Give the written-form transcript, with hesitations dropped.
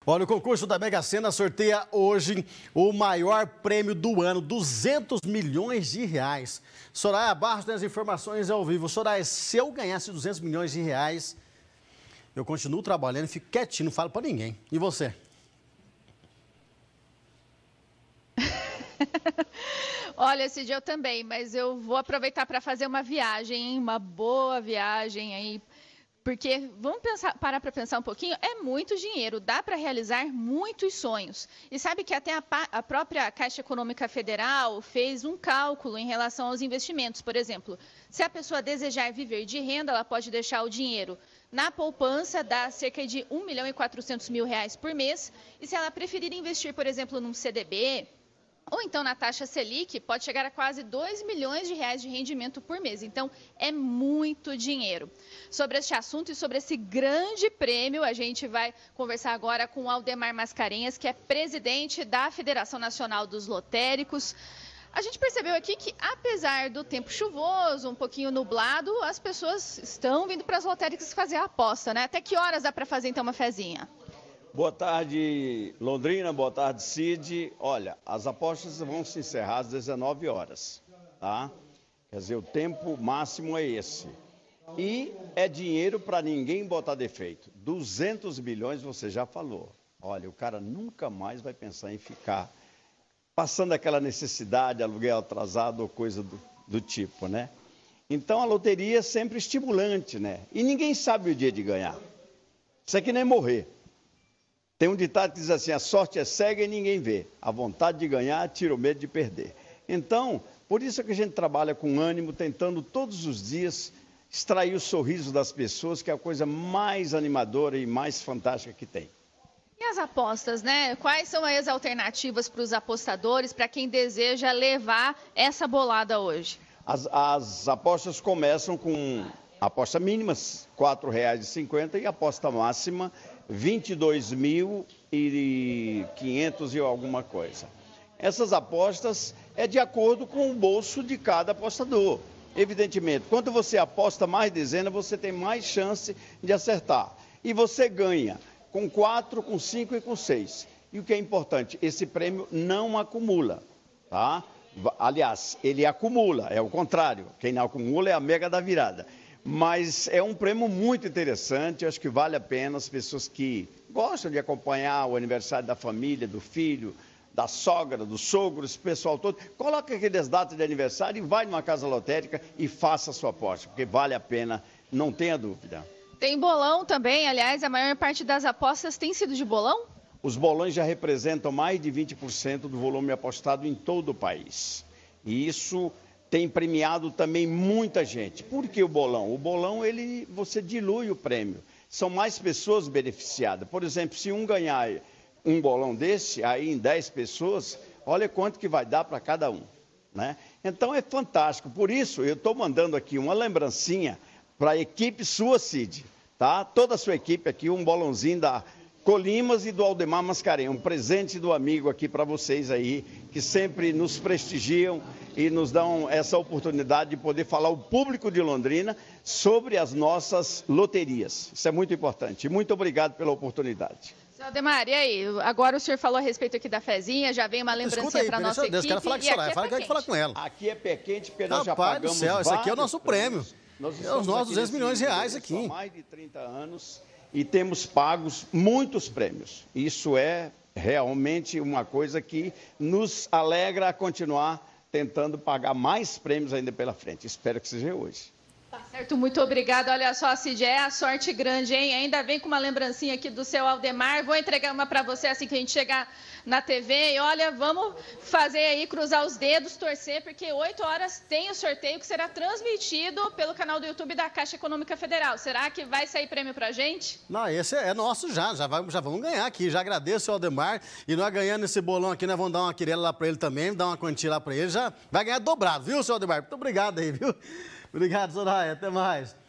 Olha, o concurso da Mega Sena sorteia hoje o maior prêmio do ano, 200 milhões de reais. Soraya Barros tem as informações ao vivo. Soraya, se eu ganhasse 200 milhões de reais, eu continuo trabalhando e fico quietinho, não falo pra ninguém. E você? Olha, esse dia eu também, mas eu vou aproveitar para fazer uma viagem, hein? Uma boa viagem aí. Porque, vamos parar para pensar um pouquinho, é muito dinheiro, dá para realizar muitos sonhos. E sabe que até a própria Caixa Econômica Federal fez um cálculo em relação aos investimentos. Por exemplo, se a pessoa desejar viver de renda, ela pode deixar o dinheiro na poupança, dá cerca de R$ 1.400.000 por mês. E se ela preferir investir, por exemplo, num CDB, ou então na taxa Selic, pode chegar a quase R$ 2 milhões de rendimento por mês. Então, é muito dinheiro. Sobre este assunto e sobre esse grande prêmio, a gente vai conversar agora com o Aldemar Mascarenhas, que é presidente da Federação Nacional dos Lotéricos. A gente percebeu aqui que, apesar do tempo chuvoso, um pouquinho nublado, as pessoas estão vindo para as lotéricas fazer a aposta, né? Até que horas dá para fazer, então, uma fezinha? Boa tarde, Londrina. Boa tarde, Cid. Olha, as apostas vão se encerrar às 19 horas, tá? Quer dizer, o tempo máximo é esse. E é dinheiro para ninguém botar defeito. 200 milhões, você já falou. Olha, o cara nunca mais vai pensar em ficar passando aquela necessidade, aluguel atrasado ou coisa do tipo, né? Então, a loteria é sempre estimulante, né? E ninguém sabe o dia de ganhar. Isso aqui nem morrer. Tem um ditado que diz assim, a sorte é cega e ninguém vê. A vontade de ganhar tira o medo de perder. Então, por isso é que a gente trabalha com ânimo, tentando todos os dias extrair o sorriso das pessoas, que é a coisa mais animadora e mais fantástica que tem. E as apostas, né? Quais são as alternativas para os apostadores, para quem deseja levar essa bolada hoje? As apostas começam com aposta mínima, R$ 4,50 e aposta máxima, R$ 22.500 e alguma coisa. Essas apostas é de acordo com o bolso de cada apostador. Evidentemente, quando você aposta mais dezena, você tem mais chance de acertar. E você ganha com 4, com 5 e com 6. E o que é importante, esse prêmio não acumula, tá? Aliás, ele acumula, é o contrário. Quem não acumula é a mega da virada. Mas é um prêmio muito interessante, acho que vale a pena as pessoas que gostam de acompanhar o aniversário da família, do filho, da sogra, do sogro, esse pessoal todo. Coloca aqueles datas de aniversário e vai numa casa lotérica e faça a sua aposta, porque vale a pena, não tenha dúvida. Tem bolão também, aliás, a maior parte das apostas tem sido de bolão? Os bolões já representam mais de 20% do volume apostado em todo o país. E isso tem premiado também muita gente. Por que o bolão? O bolão, você dilui o prêmio. São mais pessoas beneficiadas. Por exemplo, se um ganhar um bolão desse, aí em 10 pessoas, olha quanto que vai dar para cada um, né? Então é fantástico. Por isso, eu estou mandando aqui uma lembrancinha para a equipe sua, Cid, tá? Toda a sua equipe aqui, um bolãozinho da Colimas e do Aldemar Mascarenhas, um presente do amigo aqui para vocês aí, que sempre nos prestigiam e nos dão essa oportunidade de poder falar ao público de Londrina sobre as nossas loterias. Isso é muito importante. Muito obrigado pela oportunidade. Seu Aldemar, e aí? Agora o senhor falou a respeito aqui da fezinha, já vem uma lembrancinha para a nossa equipe. Deus, quero falar com a Soraya, fala que eu quero falar com ela. Aqui é pé quente, porque nós já Rapaz pagamos do céu, esse aqui é o nosso prêmio. Nós É os nossos 200 milhões de reais aqui. Há mais de 30 anos e temos pagos muitos prêmios. Isso é realmente uma coisa que nos alegra a continuar tentando pagar mais prêmios ainda pela frente. Espero que seja hoje. Tá certo, muito obrigada. Olha só, Cid, é a sorte grande, hein? Ainda vem com uma lembrancinha aqui do seu Aldemar. Vou entregar uma para você assim que a gente chegar na TV. E olha, vamos fazer aí, cruzar os dedos, torcer, porque 8 horas tem o sorteio que será transmitido pelo canal do YouTube da Caixa Econômica Federal. Será que vai sair prêmio pra gente? Não, esse é nosso já vamos ganhar aqui. Já agradeço ao Aldemar e nós ganhando esse bolão aqui, nós vamos dar uma quirela lá para ele também, dar uma quantia lá para ele, já vai ganhar dobrado, viu, seu Aldemar? Muito obrigado aí, viu? Obrigado, Soraya. Até mais.